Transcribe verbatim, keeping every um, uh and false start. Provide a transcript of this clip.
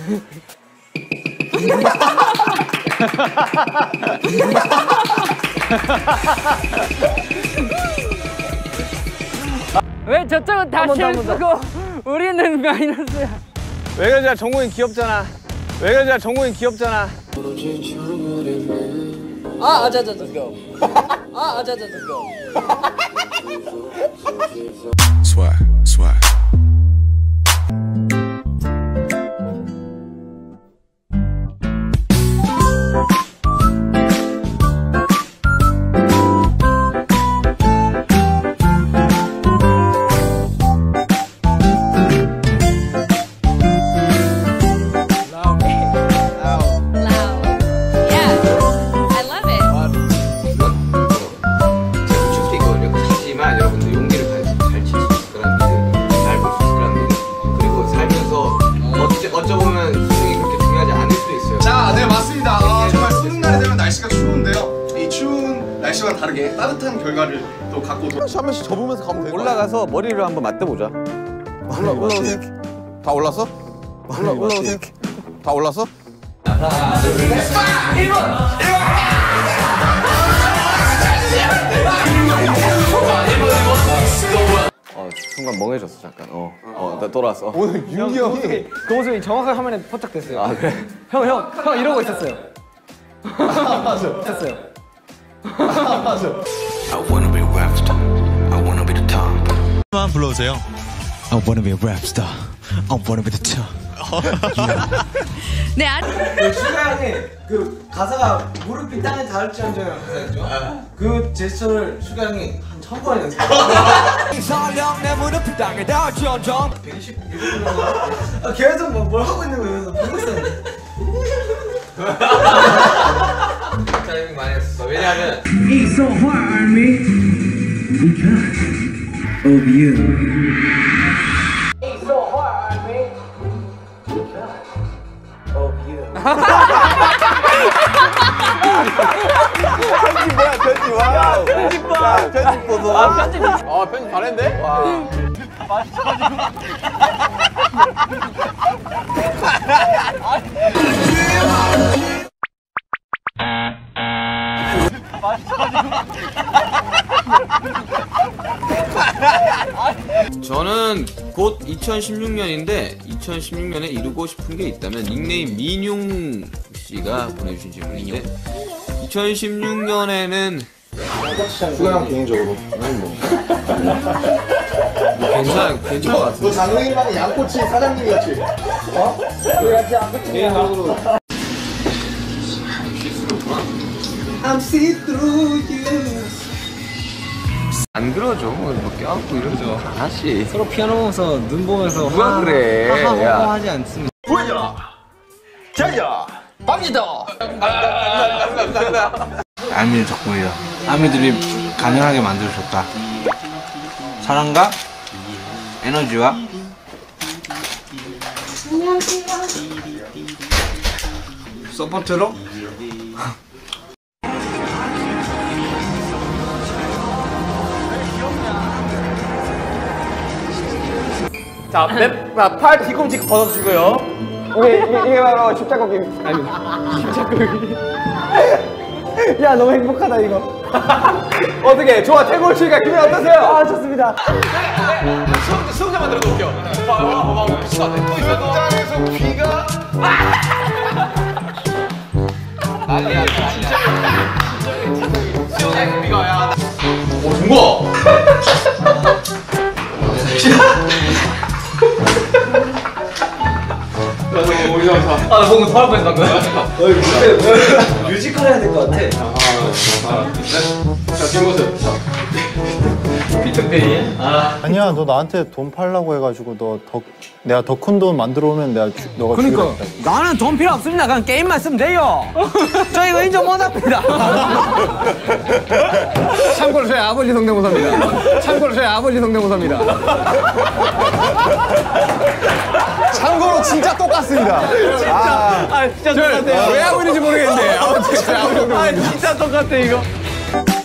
왜 저쪽은 다 실수고 우리는 마이너스야? 왜 그러지? 정국이 귀엽잖아. 왜 그러지? 정국이 귀엽잖아. 아, 아자자자. 아, 아자자자. Swag, swag. 어쩌보면 수능이 그렇게 중요하지 않을 수도 있어요. 자, 네 맞습니다. 아, 정말 수능 날이 되면 날씨가 추운데요. 이 추운 날씨와 다르게 따뜻한 결과를 또 갖고 한 번씩 접으면서 가면 돼. 올라가서 머리를 한번 맞대보자. 올라 올라오세요. 다 올랐어? 올라 올라오세요. 다 올랐어? 하나, 둘, 셋, 일 번! 어, 순간 멍해졌어 잠깐. 어, 어, 나 돌아왔어. 오늘 윤기 형이 그 모습이 정확하게 화면에 포착됐어요. 아 그래? 형, 형, 형 이러고 있었어요. 있었어요. I wanna be a rap star. I wanna be the top. 한번 불러주세요. I wanna be a rap star. I wanna be the top. 네, 아. 슈가 형이 그 가사가 무릎이 땅에 닿을지언정이라는 가사였죠? 그 제스처를 슈가 형이 한 천 번 연습했어요. 설령 내 무릎이 땅에 닿을지언정 백이십일 번 계속 뭐, 뭘 하고 있는 거예요. 보고 있었는데 타이밍 많이 했었어. 왜냐하면 It's so hard on me because of you. It's so hard on me because of you. 편집 뭐야 편집 와. 편집 봐. 편집 보소. 아 편집. 아 편집 잘했는데? 와. 저는 곧 이천십육 년인데 이천십육 년에 이루고 싶은 게 있다면 닉네임 민용 씨가 보내주신 질문인데 이천십육 년에는 수가 형 개인적으로 뭐. 괜찮아 괜찮은 것 같은데. 너 장래희망의 양꼬치 사장님이었지? 어? 우리 같이 양꼬치 개인적으로 I'm see through you. 안 그러죠. 뭐 껴안고 이러죠. 하나씩. 서로 피아노 보면서 눈 보면서 누가 하, 그래. 하하 야. 하지 않습니다. 보여줘라. 자야. 빵지다. 아미의 덕분이다. 아미들이 가능하게 만들어줬다. 사랑과 에너지와 서포트로 자, 맵, 팔 뒤꿈치 벗어주고요. 이게 이게, 이게 바로 십자고기 아니 십자고기. 야 너무 행복하다 이거. 어떻게 좋아 태골치가 기분 어떠세요? 아 좋습니다. 수영자 수영자 만들어 놓을게요. 봐봐 또 있어. 현장에서 귀가 난리야 진짜. 수영자 귀가 야. 오 중고. 아, 뭔가 더 할 뻔했어 방금. 뮤지컬 해야 될 것 같아. 자, 김보수. 피터페이. 아. 아니야, 너 나한테 돈 팔라고 해가지고 너 더 내가 더 큰 돈 만들어 오면 내가 주, 너가 그러니까 주기로 했다. 나는 돈 필요 없습니다. 그냥 게임만 쓰면 돼요. 저 이거 인정 못합니다. 참고로 저희 아버지 성대모사입니다. 참고로 저희 아버지 성대모사입니다. 참고로 진짜 똑같습니다. 아, 아 진짜 똑같아요. 왜 하고 있는지 모르겠는데 아무튼 저희 아버지 성대모사. 아 진짜 똑같아 이거.